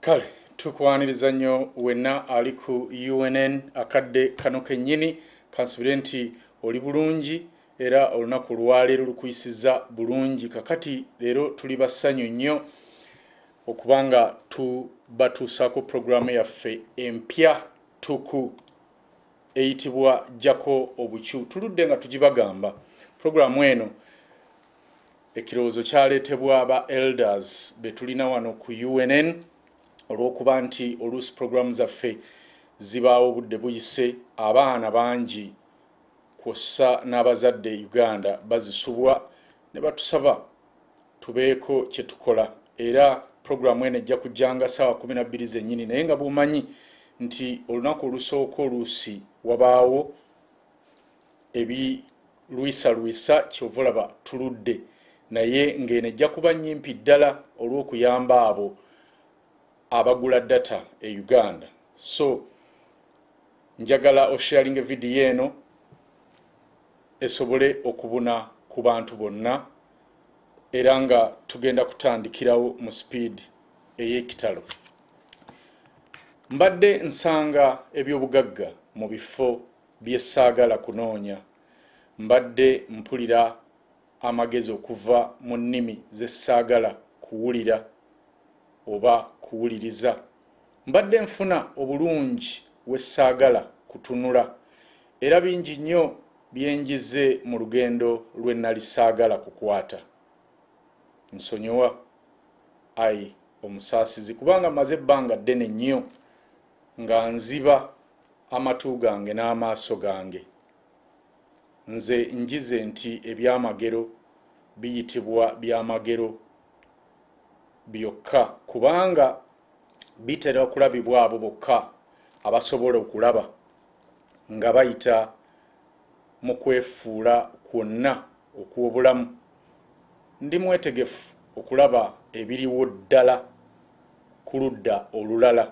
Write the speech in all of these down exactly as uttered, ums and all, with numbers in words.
Kale tukwaniriza nnyo wenna ali ku U N N akadde kano kennyini kansubire nti oli bulungi era olunaku lwaleero lukuyisiza bulungi. Kakati leero tuli bassanyu nnyo okubanga tubatuusaako programu yaffe empya tuku eyitibwa GYAKO OBUCU. Tuludde nga tugibagamba programu eno ekirowoozo kyaleetebwa aba elders be tulina wano ku U N N olw'okuba nti oluusi programu zaffe zibaawo obudde buyise, abaana bangi kw'ossa n'abazadde Uganda bazisubwa ne batusaba tubeeko kye tukola, era programu eno ejja kujjanga ssaawa kumi na bbiri zennyini, naye nga bumanyi nti olunaku olusooka oluusi wabaawo ebirwisalwisa kyova olaba tuludde, naye ng'eno ejja kuba nnyimpi ddala olw'okuyamba abo abagula data e Uganda. So njagala osharinga video eno esobole okubuna ku bantu bonna, era nga tugenda kutandikirawo mu speed ey'ekitalo. Mbadde nsanga eby'obugagga mu bifo bye saagala kunoonya. Mbadde mpulira amagezi okuva mu nnimi ze saagala kuwulira oba kuwuliriza. Mbadde nfuna obulungi we saagala kutunula, era bingi nnyo bye njize mu lugendo lwe nnali saagala kukwata. Nsonyiwa Ayi Omusaasizi kubanga maze ebbanga ddene nnyo nga nziba amatu gange n'amaaso gange. Nze njize nti ebyamagero biyitibwa byamagero byokka kubanga bitera okulabibwa abo bokka abasobola okulaba nga bayita mu kwefuula kwonna okw'obulamu. Ndi mwetegefu okulaba ebiriwo ddala ku ludda olulala,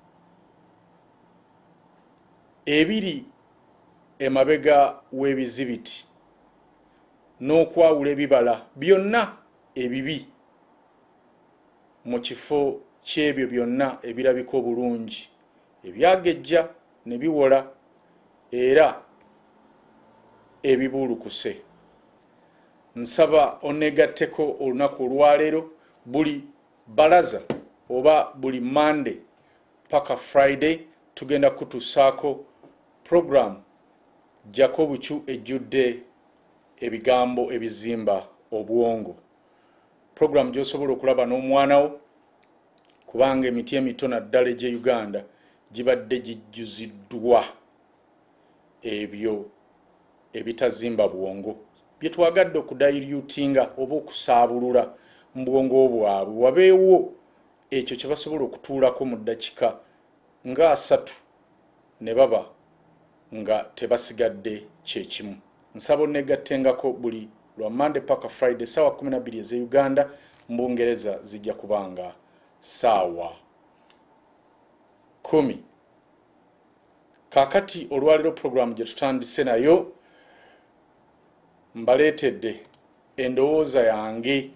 ebiri emabega w'ebizibiti n'okwawula ebibala byonna ebibi mu kifo ky'ebyo byonna ebirabika obulungi ebyagejja ne biwola era ebibuulukuse. Nsaba oneegatteko olunaku olwaleero buli balaza oba buli Monday paka Friday tugenda kutusaako program GYAKO OBUCU ejjudde ebigambo ebizimba obwongo. Program gy'osobola okulaba n'omwana wo kubanga emiti emito naddala egy'e Uganda gibadde gijjuziddwa ebyo ebitazimba bwongo bye twagadde okudairyutinga oba okusaabulula mu bwongo bwabwe, wabeewo ekyo kye basobola okutuulako mu ddakiika nga asatu ne baba nga tebasigadde kyekimu. Nsaba oneegattengako buli lwa Monday paka Friday saawa kumi na bbiri ez'e Uganda, mu Bungereza zijja kubanga saawa kumi. Kaakati olwaleero programu gye tutandise nayo mbaleetedde endowooza yange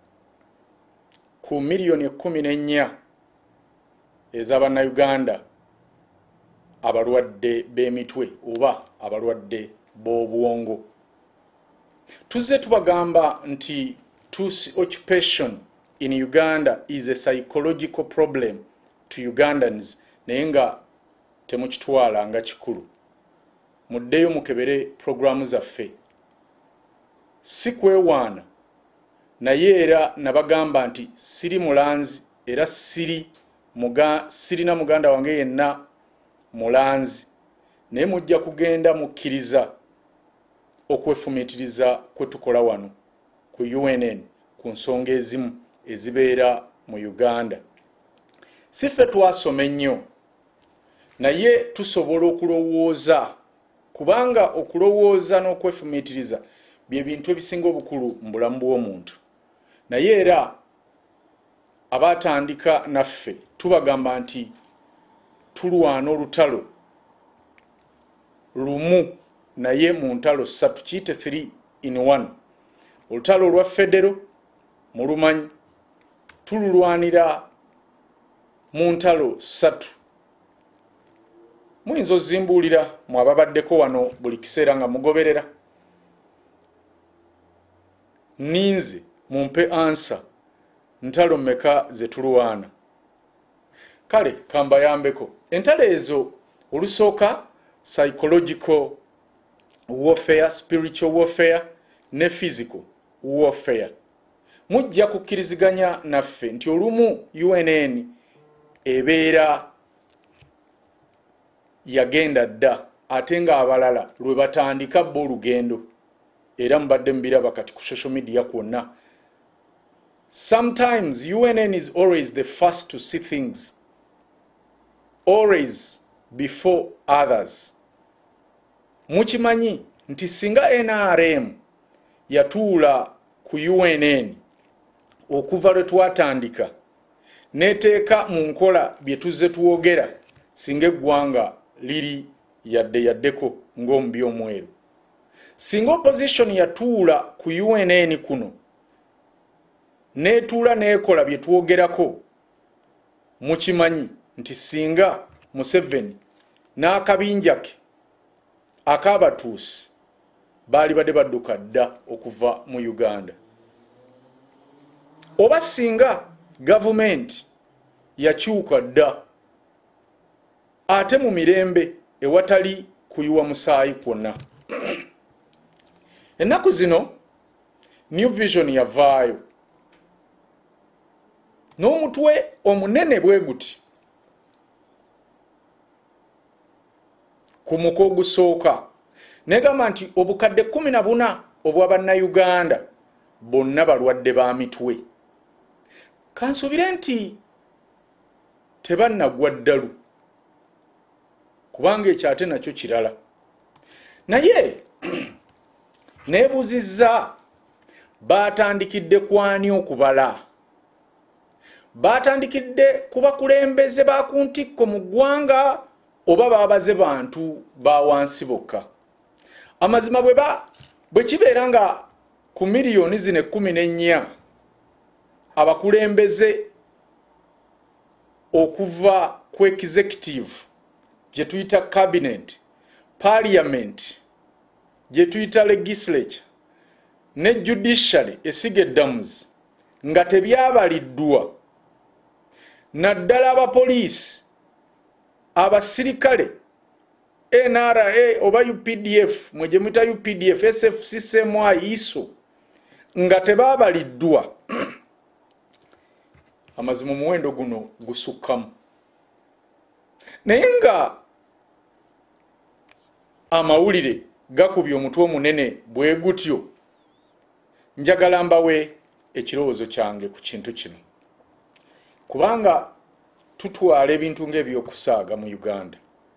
ku miliyoni ekkumi n'ennya ez'Abannayuganda abalwadde b'emitwe oba abalwadde b'obwongo. Tuzze tubagamba nti Tusi occupation in Uganda is a psychological problem to Ugandans, naye nga temukitwala nga kikulu. Muddeyo mukebere programu zaffe. Si kwewaana, naye era nabagamba nti siri mulanzi era siri muga, sirina muganda wange yenna mulanzi, naye mujja kugenda mukkiriza okwefumiitiriza kwe tukola wano ku U N N ku nsonga ezimu ezibeera mu Uganda. Si ffe twasoma ennyo, naye tusobola okulowooza kubanga okulowooza n'okwefumiitiriza bye bintu ebisinga obukulu mu bulamu bw'omuntu. Naye era abatandika naffe tubagamba nti tulwana olutalo lumu naye mu ntalo ssatu, kiyite three in one. Olutalo olwa federo mulumanyi, tululwanira mu ntalo ssatu muyinza ozimbuulira mwababaddeko wano buli kiseera nga mugoberera ninze mumpe ansa ntalo mmeka ze tulwana kale kambayambeko entalo ezo olusooka psychological warfare, spiritual warfare ne physical warfare. Mujja kukkiriziganya naffe nti olumu U N N ebeera yagenda dda ate nga abalala lwe batandika bo olugendo era mbadde mbiraba kati ku social media kwonna. Sometimes U N N is always the first to see things, always before others. Mukimanyi nti singa N R M yatuula ku U N N okuva lwe twatandika neteeka mu nkola bye tuzze tuwogera singa eggwanga liri yadde yaddeko ng'omubi omweru, singa opposition yatuula ku U N N kuno netuula neekola bye twogerako, mukimanyi nti singa Museveni n'akabinja ke akabatuusi baali badde badduka dda okuva mu Uganda. Oba singa gavumenti yakyuka dda ate mu mirembe ewatali kuyiwa musaayi kwonna. Ennaku zino New Vision yavaayo n'omutwe omunene bwe guti ku muko ogusooka negamba nti obukadde kumi na buna obw'Abannayuganda bonna balwadde ba mitwe. Kansuubire nti tebannagwa ddalu kubanga ekyo ate nakyo kirala. Naye neebuuzizza baatandikidde kwani okubala? Baatandikidde ku bakulembeze ba ku ntikko mu ggwanga oba baabaze bantu ba wansi bokka? Amazima bwe ba bwe kibeera nga ku miliyoni zino ekkumi n'ennya abakulembeze okuva ku executive gye tuyita cabinet, parliament gye tuyita legislature ne judiciary esiga eddamuzi nga tebyabaliddwa, naddala abapoliisi, abasirikale, N R A oba U P D F mwe gye mwita U P D F, S F C C M I, I S O nga tebabaliddwa, amazima omuwendo guno gusukkamu. Naye nga amawulire gakubye omutwe omunene bwe gutyo, njagala mbawe ekirowoozo kyange ku kintu kino, kubanga tutwala ebintu ng'ebyokusaaga mu Uganda.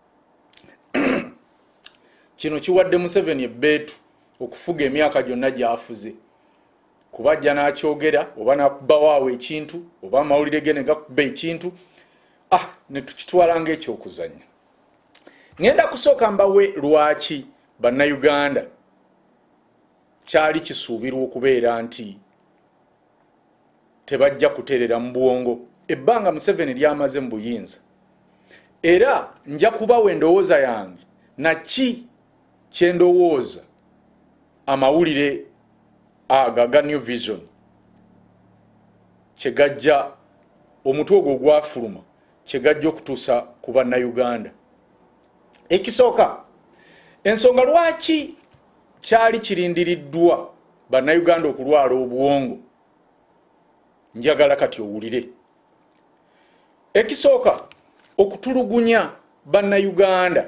Kino kiwadde Museveni ebbeetu okufuga emyaka gyonna gy'afuze, kubajja n'akyogera oba n'akubawaawo ekintu oba amawulire ge ne gakuba ekintu, ah ne tukitwala ng'ekyokuzannya. Ngenda kusooka mbawe lwaki Bannayuganda kyali kisuubirwa okubeera nti tebajja kuteerera mu bwongo ebbanga Museveni lyamaze mu buyinza, era nja kubawa endowooza yange naki kyendowooza amawulire aga ga New Vision kyegajja omutwe ogwo gwafuluma kyegajja okutuusa ku Bannayuganda. Ekisooka, ensonga lwaki kyali kirindiriddwa Bannayuganda okulwala obwongo, njagala kati owulire. Ekisooka, okutulugunya Bannayuganda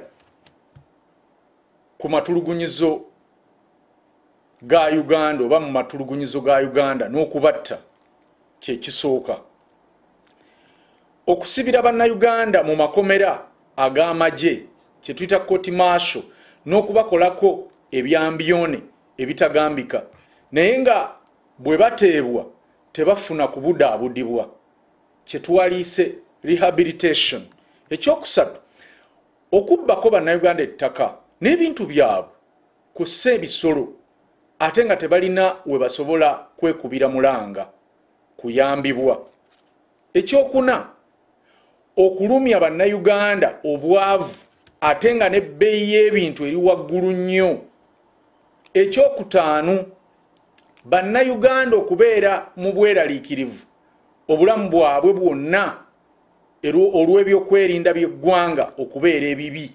ku matulugunyizo ga Uganda oba mu matulugunyizo ga Uganda n'okubatta kye kisooka. Okusibira Bannayuganda mu makomera ag'amagye kye tuyita court martial n'okubakolako ebyambyone ebitagambika naye nga bwe bateebwa tebafuna kubudaabudibwa kye twaliise rehabilitation. Ekyokusatu, okubbako Bannayuganda ettaka n'ebintu byabwe kussa ebisolo ate nga tebalina we basobola kwekubira mulanga kuyambibwa. Ekyokuna, okulumya bannayuganda obwavu ate nga n'ebbeeyi y'ebintu eri waggulu nnyo. Ekyokutaano, bannayuganda okubeera mu bweraliikirivu obulamu bwabwe bwonna olw'ebyokwerinda by'eggwanga okubeera ebibi.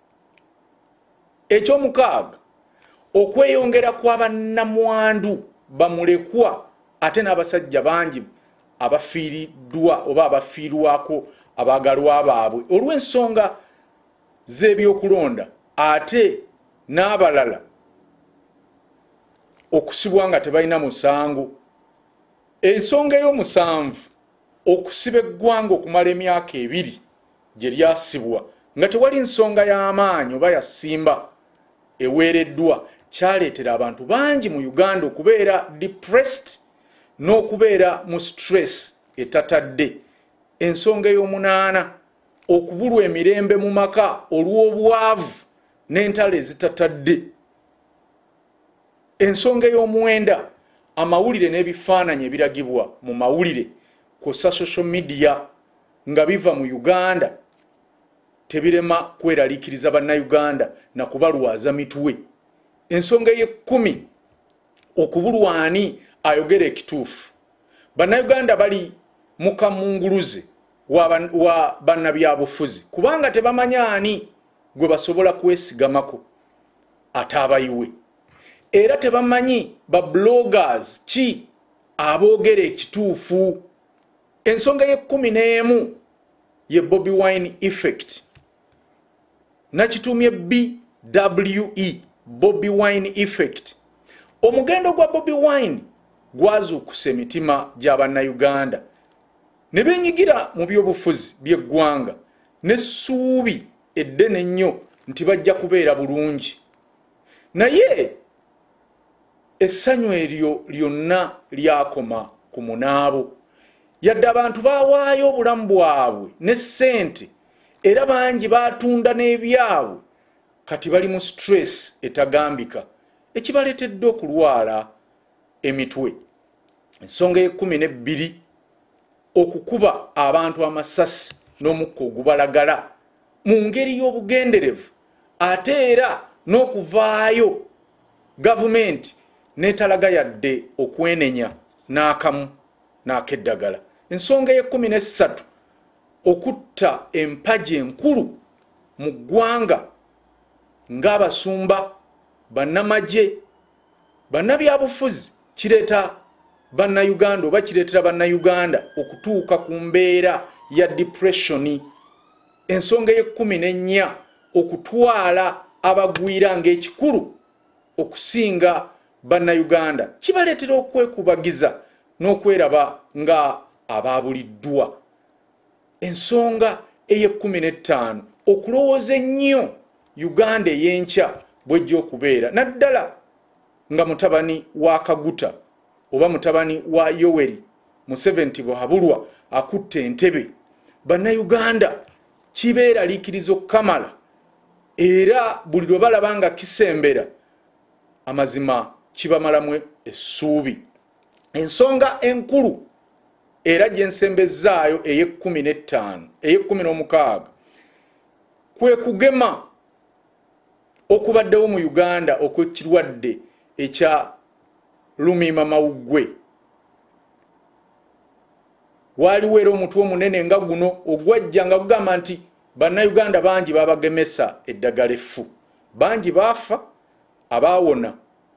Ekyomukaaga, okweyongera kw'abannamwandu bamulekwa ate n'abasajja bangi abafiiriddwa oba abafiirwako abaagalwa baabwe olw'ensonga z'ebyokulonda ate n'abalala okusibwa nga tebalina musango. Ensonga ey'omusanvu, okusiba eggwanga okumala emyaka ebiri gye lyasibwa nga tewali nsonga y'amaanyi oba yasimba eweereddwa kyaleetera abantu bangi mu Uganda okubeera depressed n'okubeera mu stress etatadde. Ensonga ey'omunaana, okubulwa emirembe mu maka olw'obwavu n'entalo ezitatadde. Ensonga ey'omwenda, amawulire n'ebifaananyi ebiragibwa mu mawulire kw'ossa social media nga biva mu Uganda tebirema kweraliikiriza bannayuganda na kubalwaza mitwe. Ensonga ey'ekkumi, okubulwa ani ayogera ekituufu. Bannayuganda bali mu kamunguluze wa bannabyabufuzi kubanga tebamanya ani gwe basobola kwesigamako ate abayiwe, era tebamanyi ba bloggers ki aboogera ekituufu. Ensonga y'ekkumi n'emu ye Bobi Wine effect, nakitumye B W E, Bobi Wine effect. Omugendo gwa Bobi Wine gwazuukusa emitima gy'abannayuganda ne benyigira mu by'obufuzi by'eggwanga n'essuubi eddene ennyo nti bajja kubeera bulungi. Naye essanyu eryo lyonna lyakoma ku munaabo. Yadde abantu baawaayo obulamu bwabwe ne ssente era bangi baatunda n'ebyabwe kati bali mu stress etagambika ekibaleetedde okulwala emitwe. Ensonga y'ekkumi n'ebbiri, okukuba abantu amasasi n'omukka ogubalagala mu ngeri y'obugenderevu ate era n'okuvaayo gavumenti n'etalaga yadde okwenenya n'akamu n'akeddagala. Ensonga y'ekkumi n'essatu, okutta empagi enkulu mu ggwanga ng'abasumba, bannamagye, bannabyabufuzi kireeta bannayuganda oba kireetera bannayuganda okutuuka ku mbeera ya depression. Ensonga y'ekkumi n'ennya, okutwala abagwira ng'ekikulu okusinga bannayuganda kibaleetera okwekubagiza n'okweraba nga abaabuliddwa. Ensonga ey'ekkumi n'ettaano, okulowooza ennyo Uganda ey'enkya bw'ejja okubeera, naddala nga mutabani wa Kaguta oba mutabani wa Yoweri Museveni bw'abulwa akutte entebe. Bannayuganda kibeeraliikiriza okukamala era buli lwe balaba nga kisembera amazima kibamalamu essuubi. Ensonga enkulu era gye nsembezaayo ey'ekkumi n'ettaano ey'ekkumi n'omukaaga kwe kugema okubaddewo mu Uganda okw'ekirwadde ekya lumiima mawuggwe. Waaliwo era omutwe omunene nga guno ogwajja nga gugamba nti bannayuganda bangi babagemesa eddagala effu, bangi baafa, abaawona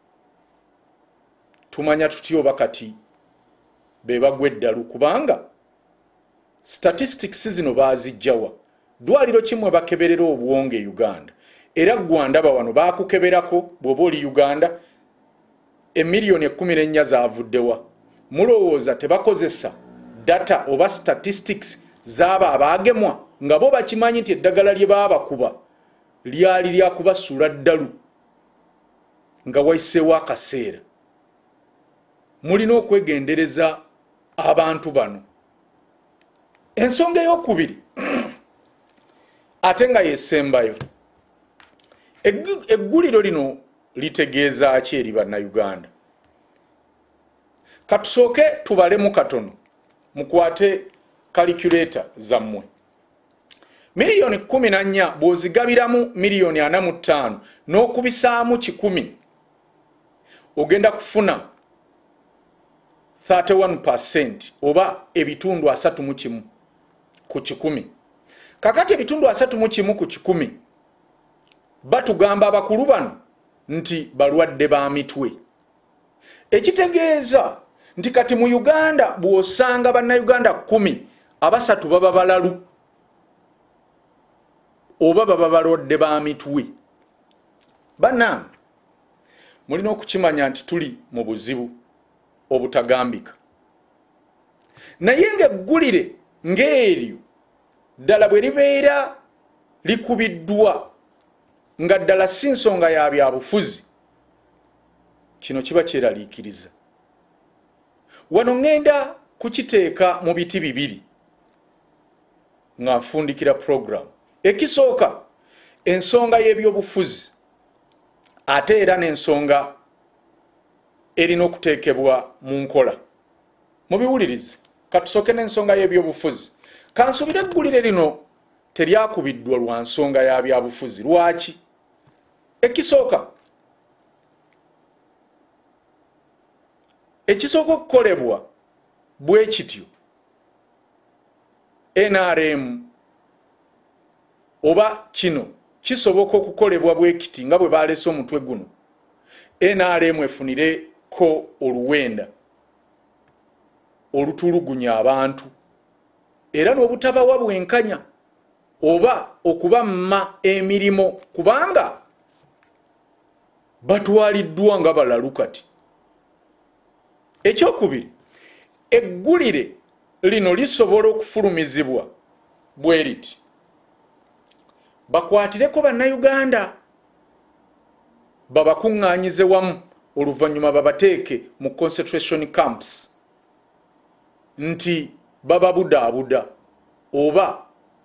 tumanya tutyo oba kati be bagwa eddalu kubanga statistics zino baazijjawa. Ddwaliro kimwe bakeberera obuwonge e Uganda era gwandaba wano baakukeberako bw'oba oli Uganda emiliyoni ekkumi n'ennya zaavuddewa. Mulowooza tebakozesa data oba statistics z'aba abaagemwa nga bo bakimanyi nti eddagala lye baabakuba lyali lyakubasuula ddalu nga wayiseewo akaseera. Mulina okwegendereza abantu bano. Ensonga ey'okubiri ate nga yesembayo, egguliro lino litegeeza ki eri bannayuganda? Katusooke tubalemu katono mukwate calculator zammwe miliyoni kumi na nnya bw'ozigabiramu miliyoni ana mu ttaano n'okubisaamu kikumi ogenda kufuna thirty-one percent oba ebitundu asatu mu kimu ku kikumi. Kakati ebitundu asatu mu kimu ku kikumi batugamba abakulu bano nti balwadde ba mitwe. Ekitegeeza nti kati mu Uganda bw'osanga bannayuganda kumi abasatu baba balalu oba baba balwadde ba mitwe. Bannange mulina okukimanya nti tuli mu buzibu obutagambika. Naye ng'eggulire ng'eryo ddala bwe libeera likubiddwa nga ddala si nsonga ya byabufuzi, kino kiba kyeraliikiriza. Wano ŋŋenda kukiteeka mu biti bibiri nga nfundikira program. Ekisooka ensonga y'ebyobufuzi ate era n'ensonga erina okuteekebwa mu nkola. Mubiwulirize, katusooke n'ensonga y'ebyobufuzi. Kansubire eggulire lino teryakubiddwa lwa nsonga ya byabufuzi. Lwaki? Ekisooka ekisooka okukolebwa bwe kityo N R M oba kino kisoboka okukolebwa bwe kiti nga bwe balese omutwe guno. N R M efunireko oluwenda olutulugunya abantu era n'obutabawa bwenkanya oba okubamma emirimu kubanga batwaliddwa nga balalu kati. Ekyokubiri, eggulire lino lisobola okufulumizibwa bwe liti bakwatireko bannayuganda babakuŋŋaanyize wamu oluvannyuma babateeke mu concentration camps nti bababudaabuda oba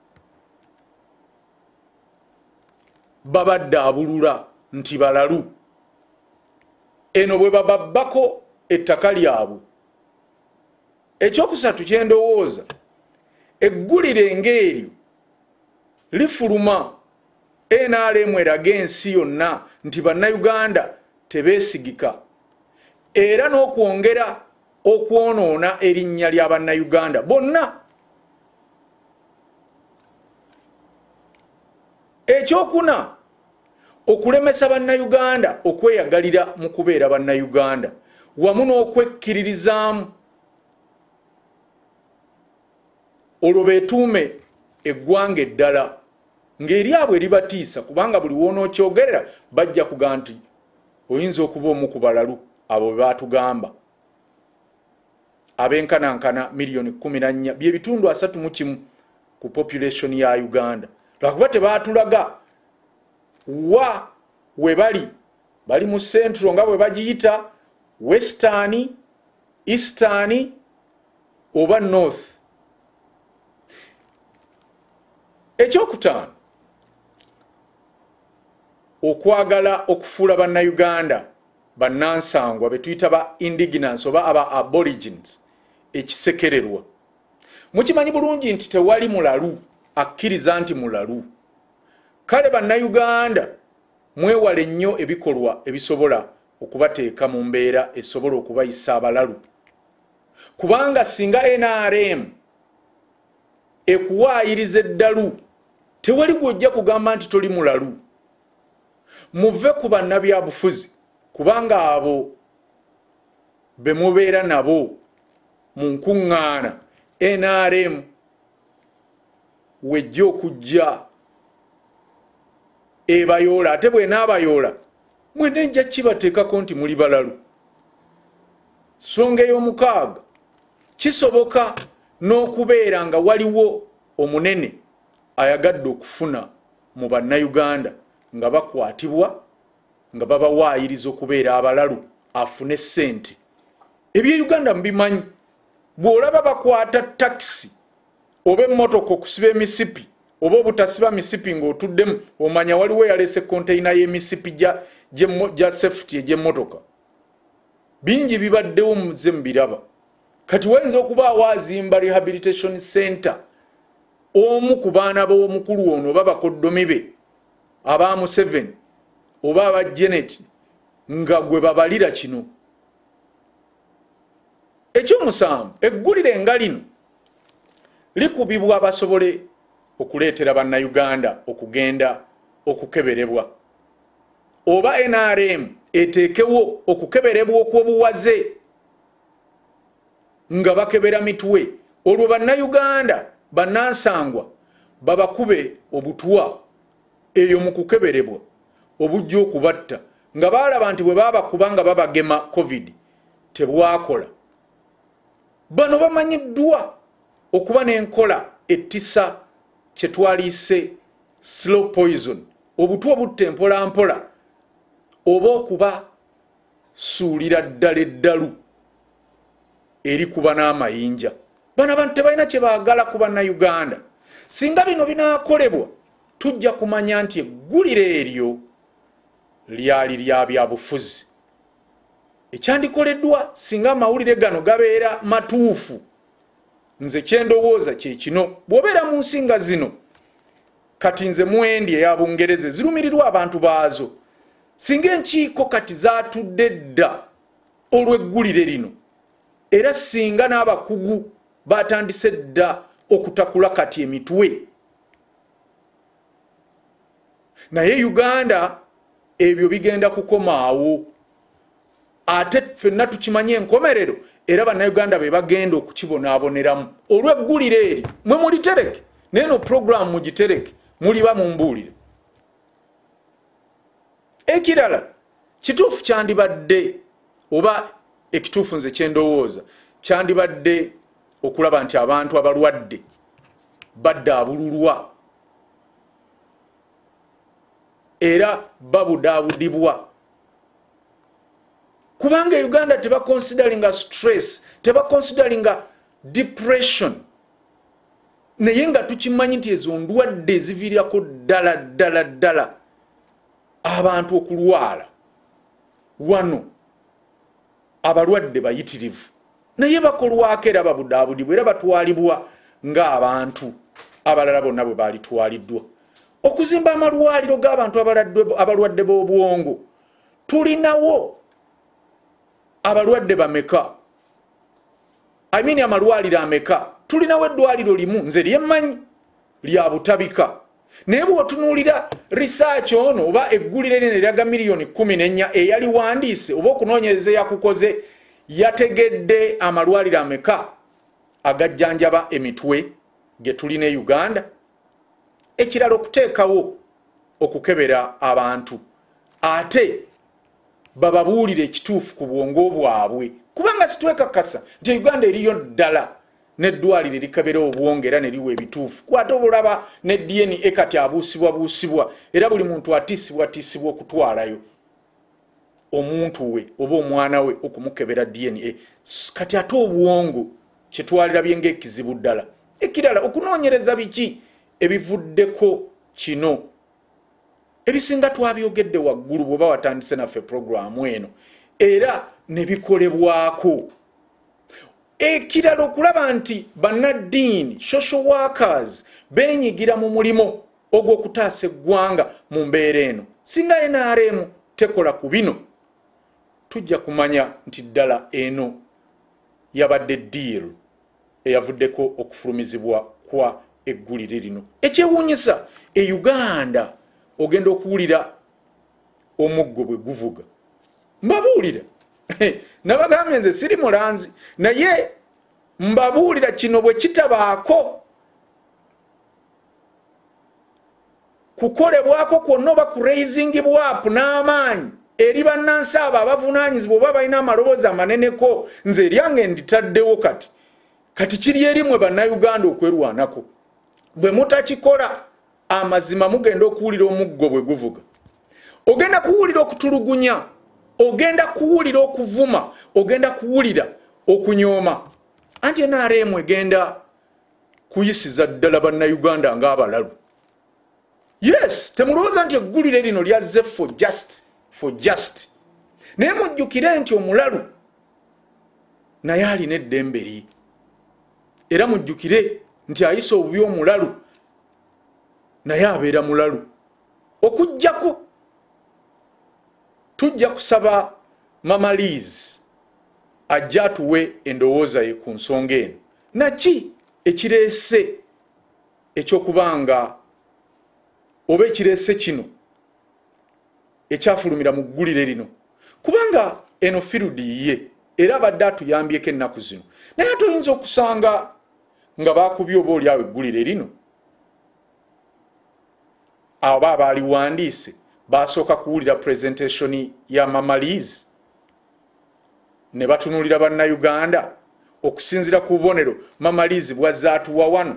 babaddaabulula nti balalu. Eno bwe bababbako ettaka lyabwe. Ekyokusatu kye ndowooza, eggulire ng'eryo lifuluma N R M eraga ensi yonna nti bannayuganda tebeesigika era n'okwongera okwonoona erinnya lya bannayuganda bonna. Ekyokuna, okulemesa bannayuganda okweyagalira mu kubeera bannayuganda wamu n'okwekkiririzaamu olwo beetuume eggwanga eddala ng'eryabwe libatiisa kubanga buli wonookyogerera bajja kuga nti oyinza okuba omu ku balalu abo bwe baatugamba abenkanankana miliyoni kumi na nnya bye bitundu asatu mu kimu ku population ya Uganda. Lwakuba tebaatulaga wa we bali bali mu central nga bwe bagiyita western, eastern oba north. Ekyokutaano, okwagala okufuula bannayuganda bannansangwa be tuyita ba indigenous oba aba aborigines ekisekererwa. Mukimanyi bulungi nti tewali mulalu akkiriza nti mulalu. Kale bannayuganda mwewale nnyo ebikolwa ebisobola okubateeka mu mbeera esobola okubayisa abalalu. Kubanga singa N R M ekuwaayiriza eddalu tewali gwojja kugamba nti toli mulalu. Muve ku bannabyabufuzi kubanga abo be mubeera nabo mu nkuŋŋaana N R M wejja okujja ebayoola ate bw'enaabayoola mwene nja kibateekako nti muli balalu. Ssonga ey'omukaaga, kisoboka n'okubeera nga waliwo omunene ayagadde okufuna mu bannayuganda nga bakwatibwa nga babawaayiriza okubeera abalalu afune ssente. Eby'Uganda mubimanyi, bw'olaba bakwata takisi oba emmotoka okusiba emisipi oba obutasiba misipi ng'otuddemu omanya waliwo yalese konteyina y'emisipi gya safety egy'emmotoka. Bingi bibaddewo muze mubiraba. Kati wayinza okuba awazimba rehabilitation center omu ku baana b'omukulu ono oba bakoddomi be aba Museveni oba aba Janet nga gwe babalira kino. Ekyomusanvu, eggulire nga lino likubibwa abasobole okuleetera bannayuganda okugenda okukeberebwa, oba N R M eteekewo okukeberebwa okw'obuwaze nga bakebera mitwe, olwo bannayuganda bannansangwa babakube obutwa eyo mu kukeberebwa obujja okubatta, nga baalaba nti bwe babakuba nga babagema covid tebwakola. Bano bamanyiddwa okuba n'enkola ettisa kye twaliise slow poison, obutwa obutta empola mpola oba okuba suulira ddala eddalu erikuba n'amayinja. Bano abantu tebalina kye baagala ku bannayuganda. Singa bino binaakolebwa tujja kumanya nti eggulire eryo lyali lya byabufuzi. Ekyandikoleddwa singa amawulire gano gabeera matuufu, nze kyendowooza kye kino. Bw'obeera mu nsinga zino, kati nze mwendi eya Bungereza zirumirirwa abantu baazo, singa enkiiko kati zaatudde dda olw'eggulire lino, era singa n'abakugu batandise dda okutakula kati emitwe. Naye Uganda ebyo bigenda kukomaawo, ate ffenna tukimanye enkomerero, era bannayuganda be bagenda okukibonaaboneramu olw'eggulire eri. Mwe mulitereke neno program mugitereke, muliba mumbuulire. Ekirala kituufu kyandibadde, oba ekituufu nze kyendowooza kyandibadde okulaba nti abantu abalwadde baddaabululwa era babudaabudibwa, kubanga Uganda teba consideringa stress, teba consideringa depression, naye nga tukimanyi nti ezo ndwadde eziviirako ddala ddala ddala abantu okulwala. Wano abalwadde bayitirivu naye bakolwako era babudaabudibwa era batwalibwa ng'abantu abalala bonna bwe baalitwaliddwa. Okuzimba amalwaliro g'abantu abalwadde b'obwongo, tulinawo abalwadde bameka? I mean amalwaliro ameka? Tulinawo eddwaliro limu, nze lyemmanyi lya butabika. Naye bw'otunuulira research ono oba eggulire lino eryaga miliyoni kumi n'ennya eyali wandiise oba okunoonyereza yakukoze, yategedde amalwaliro ameka agajjanjaba emitwe ge tulina e Uganda. Ekirala okuteekawo okukebera abantu ate bababuulire ekituufu ku bwongo bwabwe, kubanga situwekakasa nti Uganda eriyo ddala n'eddwaliro erikebera obwongo era ne liwa ebituufu. Kwate obulaba ne D N A kati abuusibwa buusibwa era buli muntu atiisibwa atiisibwa okutwalayo omuntu we oba omwana we okumukebera D N A. Kati ate obwongo kyetwalirabye ng'ekizibu ddala. Ekirala okunoonyereza biki ebivuddeko kino, ebisinga twabyogedde waggulu bw'oba watandise naffe programu eno era ne bikolebwako. Ekirala okulaba nti bannaddiini social workers beenyigira mu mulimo ogw'okutaasa eggwanga mu mbeera eno. Singa N R M tekola ku bino, tujja kumanya nti ddala eno yabadde deal eyavuddeko okufulumizibwa kwa eggulire lino. Ekyewuunyisa e Uganda ogenda okuwulira omuggo bwe guvuga. Mbabuulira nabagambye nze siri mulanzi, naye mbabuulira kino bwe kitabaako kukolebwako kwonna oba ku raising bwap n'amaanyi eri bannansi abo abavunaanyizibwa oba balina amaloboozi amaneneko, nze eryange nditaddewo kati kati kiri erimwe bannayuganda okwerwanako. Bwe mutakikola amazima mugenda okuwulira omuggo bwe guvuga. Ogenda kuwulira okutulugunya, ogenda kuwulira okuvuma, ogenda kuwulira okunyooma. Anti N R M egenda kuyisiza ddala bannayuganda ng'abalalu. Yes, temulowooza nti eggulire lino lyazze for just for just. Naye mujjukire nti omulalu naye alina eddembe lye. Era mujjukire nti ayisa obubi omulalu naye abeera mulalu okujjako tujja kusaba Mama Liz ajja atuwe endowooza ye ku nsonga eno naki ekireese ekyokubanga oba ekireese kino ekyafulumira mu ggulire lino kubanga eno firudi ye era abadde atuyambyeko ennaku zino naye toyinza okusanga nga baakubye oba oli awo eggulire lino aba abaaliwandiise basooka kuwulira presentation ya Mama Liz ne batunulira bannayuganda okusinzira ku bubonero Mama Liz bwazzaatuwa wano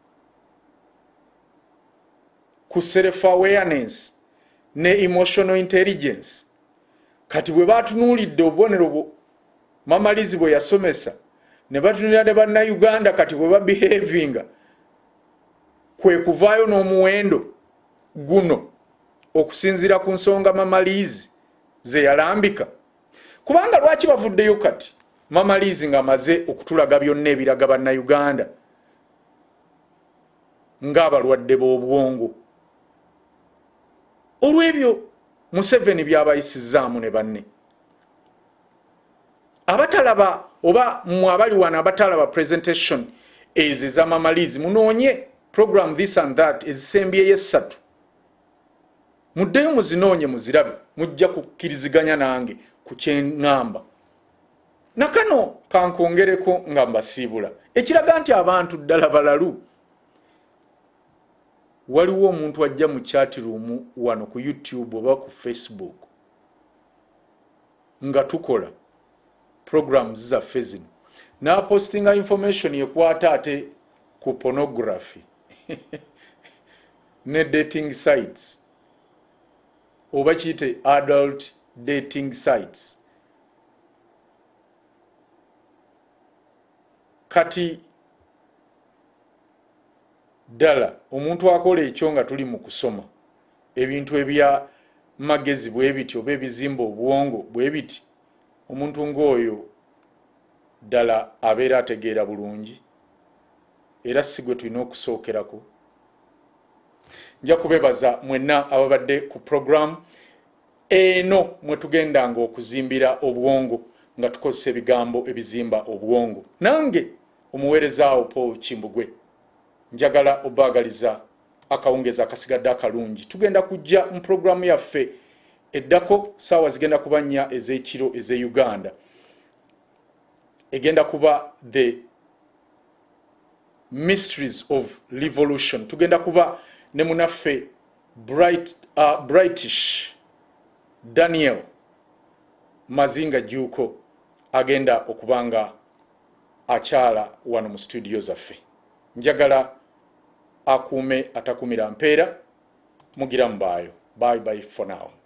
ku self awareness ne emotional intelligence kati bwe batunulidde obubonero bwo Mama Liz bwe yasomesa ne batunulira ne bannayuganda kati bwe babehavinga kwe kuvaayo n'omuwendo guno okusinzira ku nsonga Mama Liz ze yalambika kubanga lwaki bavuddeyo kati Mama Liz ng'amaze okutulaga byonna ebiraga bannayuganda ng'abalwadde b'obwongo olw'ebyo Museveni by'abayisizaamu ne banne abatalaba oba mu abali wano abatalaba presentation ezo eza Mama Liz munoonye program this and that ezisembyeyo essatu muddeyo muzinoonye muzirabe mujja kukkiriziganya nange ku kyeŋŋamba nakano kankongereko nga mbasiibula ekiraga nti abantu ddala balalu waliwo omuntu ajja mu chat room wano ku YouTube oba ku Facebook nga tukola programs zaffe zino n'apostinga information ekwata ate ku pornography ne dating sites oba kiyite adult dating sites kati ddala omuntu akola ekyo nga tuli mu kusoma ebintu ebya magezi bwe biti oba ebizimba obwongo bwe biti omuntu ng'oyo ddala abeera ategeera bulungi era si gwe tulina okusookerako nja kubebaza mwenna ababadde ku program eno mwe tugendanga okuzimbira obwongo nga tukozesa ebigambo ebizimba obwongo nange omuweerezaawo Paul Kimbugwe njagala obaagaliza akawungeza akasigadde akalungi tugenda kujja mu programu yaffe eddako saawa zigenda kuba nnya ez'ekiro ez'e Uganda egenda kuba the mysteries of revolution tugenda kuba ne munaffe bright uh, brightish Daniel Mazinga Juko agenda okubanga akyala wano mu studio zaffe njagala akuume atakumira mpeera mugira mbaayo bye bye for now.